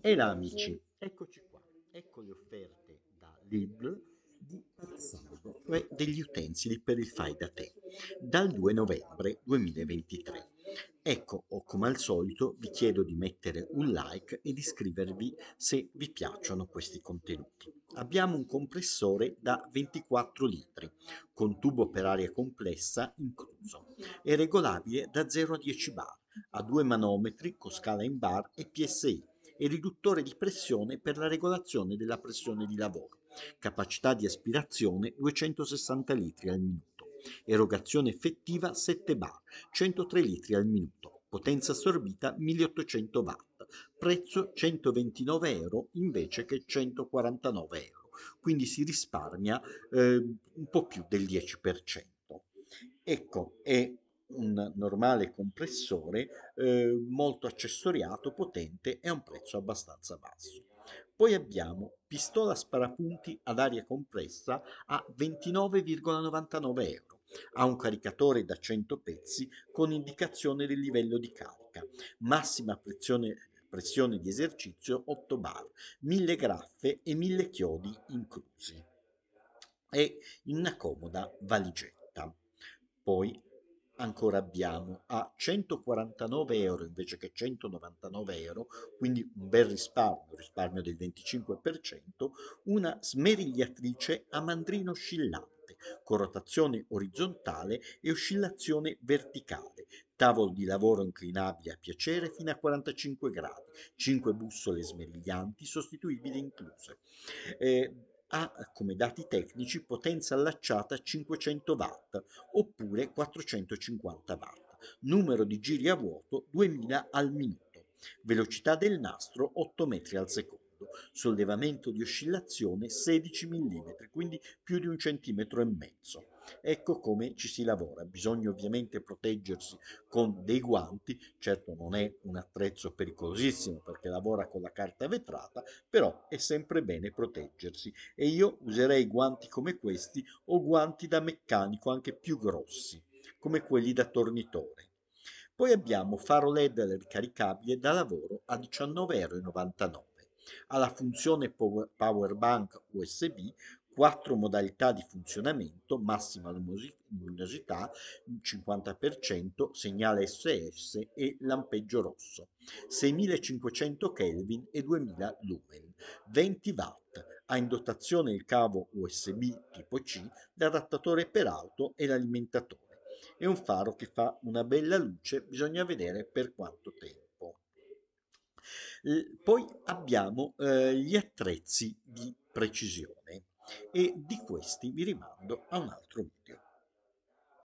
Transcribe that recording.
E là amici, eccoci qua, ecco le offerte da Lidl di Pazzardo, cioè degli utensili per il fai da te, dal 2 novembre 2023. Ecco, o come al solito vi chiedo di mettere un like e di iscrivervi se vi piacciono questi contenuti. Abbiamo un compressore da 24 litri, con tubo per aria complessa incluso, e regolabile da 0 a 10 bar, ha due manometri con scala in bar e PSI e riduttore di pressione per la regolazione della pressione di lavoro, capacità di aspirazione 260 litri al minuto, erogazione effettiva 7 bar, 103 litri al minuto, potenza assorbita 1800 watt, prezzo 129 euro invece che 149 euro, quindi si risparmia un po' più del 10%. Ecco, è un normale compressore molto accessoriato, potente e a un prezzo abbastanza basso. Poi abbiamo pistola sparapunti ad aria compressa a 29,99 euro. Ha un caricatore da 100 pezzi con indicazione del livello di carica, massima pressione di esercizio 8 bar, 1000 graffe e 1000 chiodi inclusi. E in una comoda valigetta. Poi ancora abbiamo a 149 euro invece che 199 euro, quindi un bel risparmio del 25%, una smerigliatrice a mandrino oscillante con rotazione orizzontale e oscillazione verticale, tavolo di lavoro inclinabile a piacere fino a 45 gradi, 5 bussole smeriglianti sostituibili incluse. Ha come dati tecnici potenza allacciata 500 watt oppure 450 watt, numero di giri a vuoto 2000 al minuto, velocità del nastro 8 metri al secondo, sollevamento di oscillazione 16 mm, quindi più di un centimetro e mezzo. Ecco come ci si lavora, bisogna ovviamente proteggersi con dei guanti, certo non è un attrezzo pericolosissimo perché lavora con la carta vetrata, però è sempre bene proteggersi e io userei guanti come questi o guanti da meccanico anche più grossi, come quelli da tornitore. Poi abbiamo faro LED ricaricabile da lavoro a 19,99 euro. Ha la funzione power bank USB, 4 modalità di funzionamento, massima luminosità 50%, segnale SS e lampeggio rosso, 6500 Kelvin e 2000 lumen, 20 watt. Ha in dotazione il cavo USB tipo C, l'adattatore per auto e l'alimentatore. È un faro che fa una bella luce, bisogna vedere per quanto tempo. Poi abbiamo gli attrezzi di precisione e di questi vi rimando a un altro video.